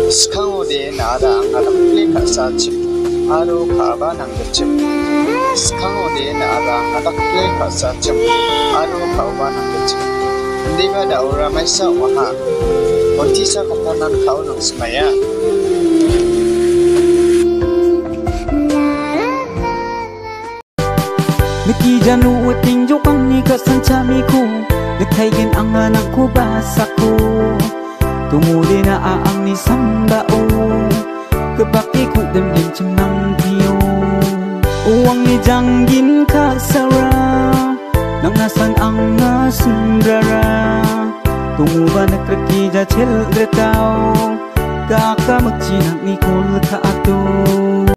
스캉오데 나라 아닥플레 가사침 아로 가바 남겨침 스캉오데 나라 아닥플레 가사침 아로 가바 남겨침 Ndiba daura maisa waha Montisa komponan kau nang semaya Naki janu uting jokang ni kasancami ko Nagtaigan ang anak ko basa ko Tumuli na aang ni sambao Kabaki ko damdam cimang tiyo Uwang ni janggin kasara Nang nasan ang nasundrara Tungo ba nagkrakija chel retao Kaka magchinang ni kul ka ato